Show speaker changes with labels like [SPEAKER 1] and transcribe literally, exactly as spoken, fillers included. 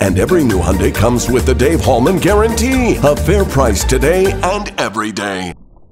[SPEAKER 1] And every new Hyundai comes with the Dave Hallman Guarantee. A fair price today and every day.